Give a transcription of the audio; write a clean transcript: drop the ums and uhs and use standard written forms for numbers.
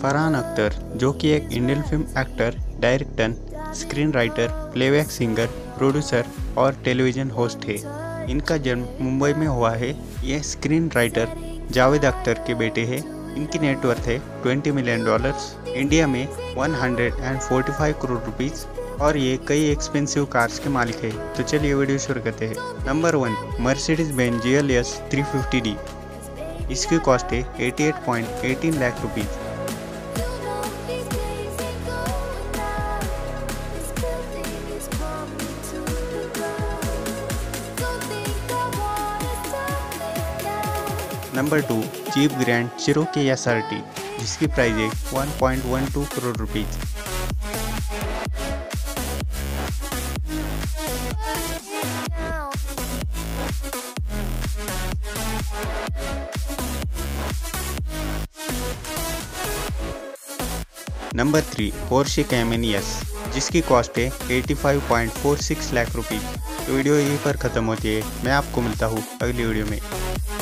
फरहान अख्तर, जो कि एक Indian film actor, director, screen writer, playback singer, producer और टेलीविज़न होस्ट है। इनका जन्म मुंबई में हुआ है। ये स्क्रीन राइटर जावेद अख्तर के बेटे हैं। इनकी नेटवर्थ है $20 मिलियन, इंडिया में 145 करोड़ रुपीज़ और ये कई एक्सपेंसिव कार्स के मालिक है। तो चलिए वीडियो शुरू करते हैं। Number 1, Mercedes Benz GLS 350D। इसकी कॉस्ट है 88.18 lakh rupees. Number 2, Jeep Grand Cherokee SRT, जिसकी प्राइस है 1.12 crore rupees. Number 3, Porsche Cayman S, जिसकी कॉस्ट है 85.46 लाख रुपीज़। तो वीडियो यहीं पर ख़त्म होती है। मैं आपको मिलता हूँ अगली वीडियो में।